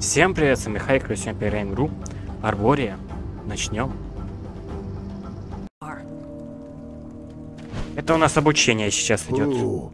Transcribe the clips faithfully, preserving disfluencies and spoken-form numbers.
Всем привет, с вами Хайкро, сегодня поиграем игру Арбория. Начнем. Это у нас обучение сейчас идет.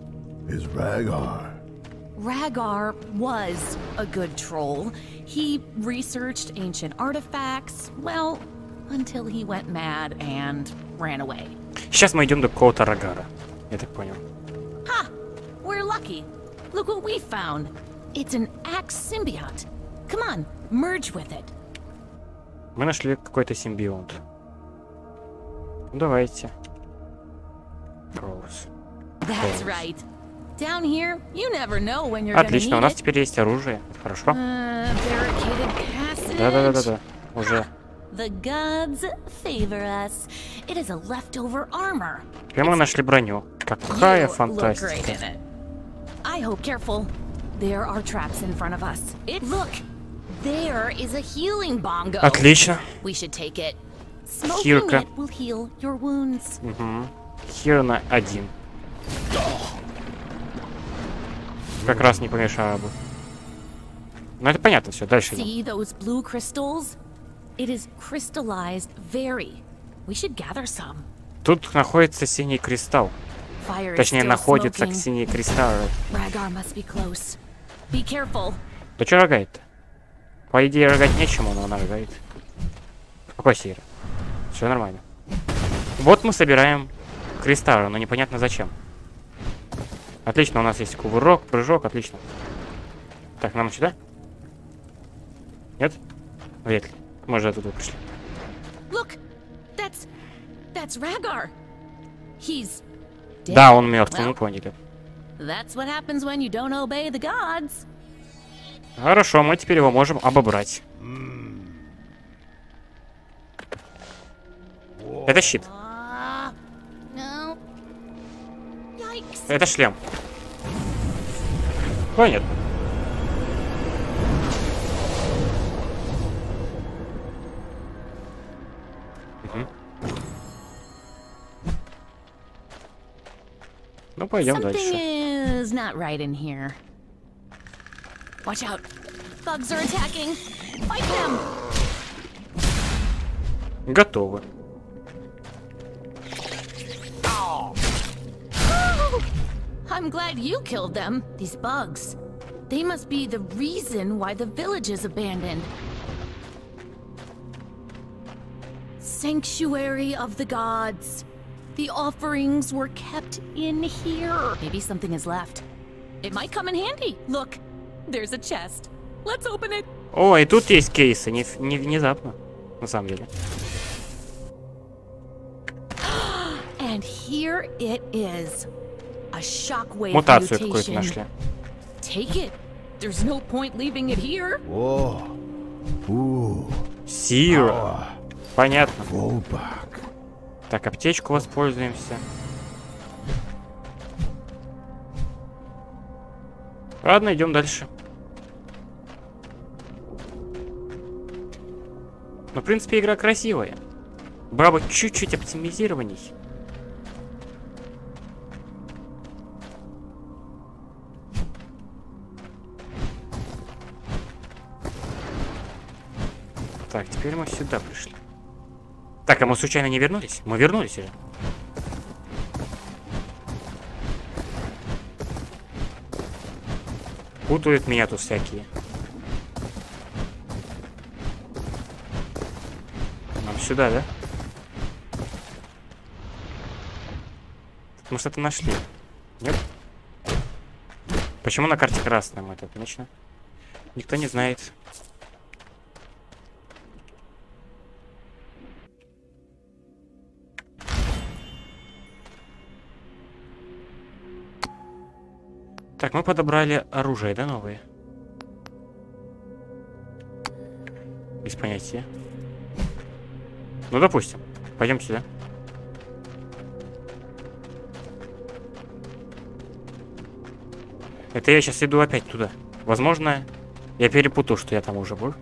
Rhaegar was a good troll. He researched ancient artifacts, well, until he went mad and ran away. Сейчас мы идем до какого-то Рагара. Я так понял. Ha! We're lucky. Look what we found. It's an axe symbiote. Come on, merge with it. Мы нашли какой-то симбионт. Ну, давайте. Роуз. That's right. Down here, you never know when you're gonna Отлично, у need нас it. теперь есть оружие. Хорошо. Uh, barricaded passage. Да-да-да-да-да. Уже. The gods favor us. It is a leftover armor. Теперь мы нашли броню. Какая You look great фантастика. in it. I hope careful. There are traps in front of us. It look. There is a healing bongo. Отлично. We should take it. Smoking Хирка. it will heal your wounds. Угу. Хиро на один. Как раз не помешало бы. Ну это понятно все. Дальше идем. See those blue crystals? It is crystallized very. We should gather some. Тут находится синий кристалл. Fire is Точнее, still находится smoking. синий кристалл. Rhaegar must be close. Be careful. Да что рогает-то? По идее, рогать нечему, но она рогает. Какой сир? Все нормально. Вот мы собираем кристаллы, но непонятно зачем. Отлично, у нас есть кувырок, прыжок, отлично. Так, нам сюда? Нет? Вряд ли. Мы же оттуда пришли. Look, that's that's Rhaegar. He's dead. Да, он мертв, Well, мы поняли. That's what happens when you don't obey the gods. Хорошо, мы теперь его можем обобрать. Это щит. Uh, no. Yikes. Это шлем. Понятно. Угу. Ну, пойдем Something дальше. is not right in here. Watch out. Bugs are attacking. Fight them. Готовы. I'm glad you killed them. These bugs. They must be the reason why the village is abandoned. Sanctuary of the gods. The offerings were kept in here. Maybe something is left. It might come in handy. Look, there's a chest. Let's open it. О, и тут есть кейсы, не, не внезапно, на самом деле. And here it is. A shockwave Мутацию какую-то mutation. нашли. Take it. There's no point leaving it here. Whoa. Ooh. Сиро. Понятно. Rollback. Так, аптечку воспользуемся. Ладно, идем дальше. Ну, в принципе, игра красивая. Была бы чуть-чуть оптимизированней. Так, теперь мы сюда пришли. Так, а мы случайно не вернулись? Мы вернулись уже. Путают меня тут всякие. Нам сюда, да? Мы что-то нашли. Нет? Почему на карте красная? Мы это точно? Никто не знает. Так, мы подобрали оружие, да, новые? Без понятия. Ну, допустим. Пойдем сюда. Это я сейчас иду опять туда. Возможно, я перепутал, что я там уже был.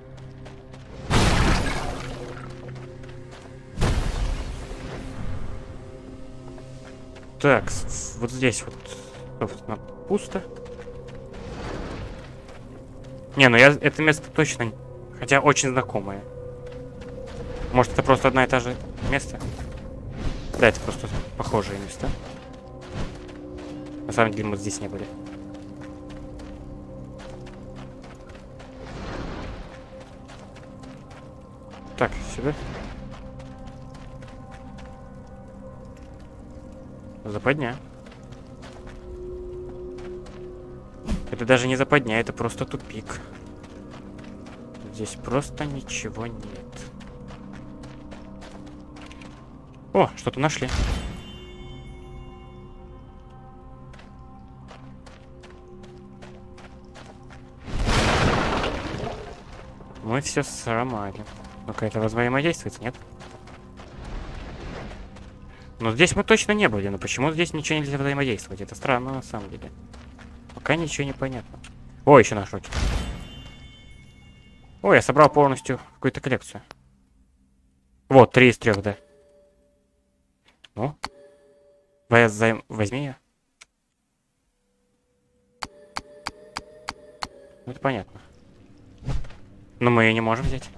Так, вот здесь вот, собственно, пусто. Не, ну я это место точно... Хотя очень знакомое. Может, это просто одна и та же место? Да, это просто похожие места. На самом деле мы здесь не были. Так, сюда. Западня. Это даже не западня, это просто тупик. Здесь просто ничего нет. О, что-то нашли. Мы все сломали. Ну-ка, это взаимодействует, нет? Но здесь мы точно не были. Но почему здесь ничего нельзя взаимодействовать? Это странно на самом деле. Пока ничего не понятно. О, еще наш рокет. Ой, я собрал полностью какую-то коллекцию. Вот, три из трех, да. Ну. Возьми, возьми ее. Ну, это понятно. Но мы ее не можем взять.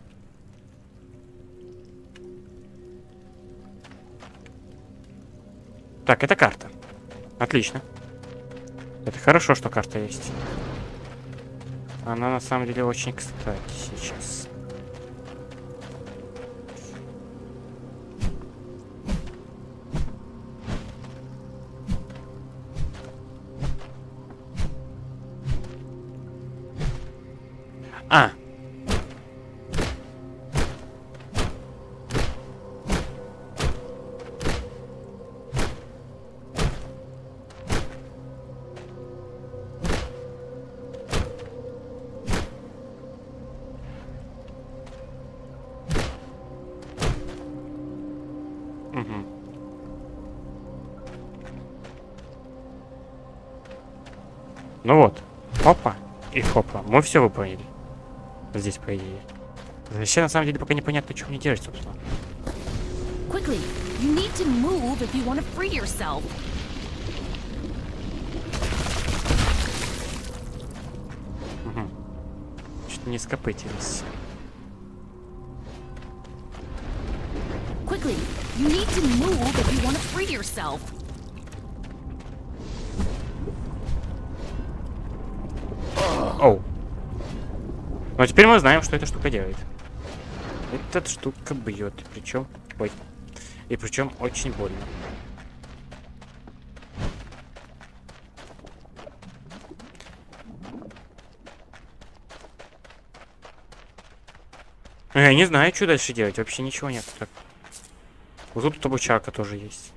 Так, это карта. Отлично. Это хорошо, что карта есть. Она на самом деле очень кстати сейчас. А! Угу. Ну вот. Хопа и хопа. Мы все выполнили. Здесь, по идее. Вообще, на самом деле, пока непонятно, что мне делать, собственно. Quickly, you need to move if you want to free yourself. Угу. Что-то не скопытились. Quickly, you need to move if you want to free yourself. Оу. Но теперь мы знаем, что эта штука делает. Эта штука бьет. Причем. Ой. И причем очень больно. Я не знаю, что дальше делать. Вообще ничего нет. Так. Вот тут обучалка тоже есть.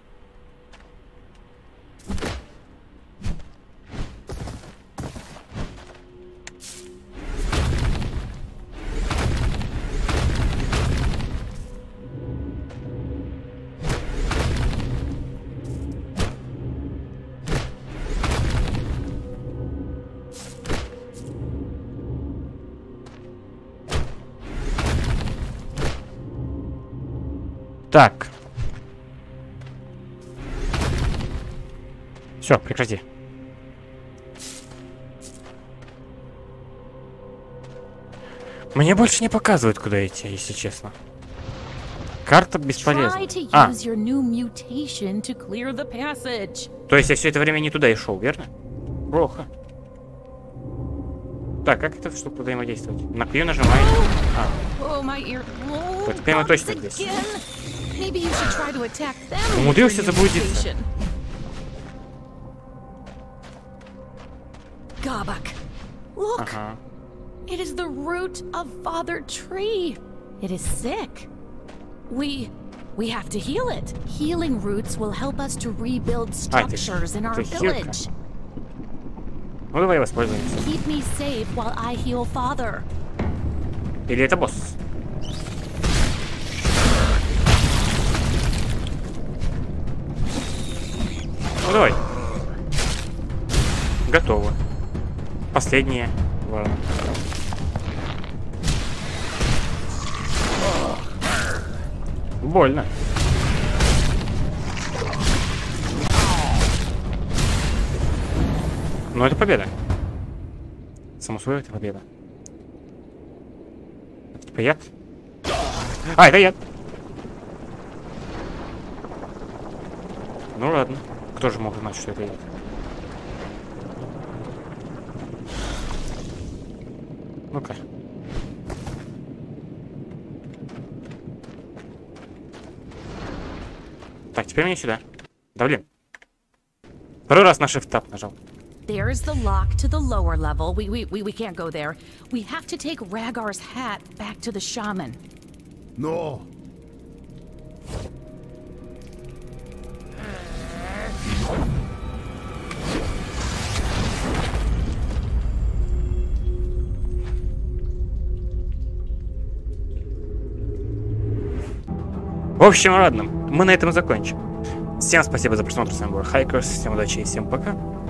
Так. Все, прекрати. Мне больше не показывают, куда идти, если честно. Карта бесполезна. А. То есть я все это время не туда и шел, верно? Плохо. Так, как эта штука взаимодействовать? На Q нажимаешь. А. Вот теперь мы точно здесь. Умудрился заблудиться. Gabak, look! Ага. It is the root of Father Tree. It is sick. We we have to heal it. Healing roots will help us to rebuild structures in our village. Ну давай воспользуемся. Keep me safe while I heal Father. Или это босс? Ну давай. Готово. Последнее. Ладно. Больно. Но это победа. Само собой, это победа. Типа яд? А, это яд. Ну ладно. Кто же мог знать, что это яд? Ну-ка. Так, теперь мне сюда. Да блин. Второй раз на Shift-Tab нажал. There's the lock to the lower level. We, we, we, we can't go there. We have to take Rhaegar's hat back to the shaman. No. В общем, ладно, мы на этом закончим. Всем спасибо за просмотр, с вами был Хайкерс, всем удачи и всем пока.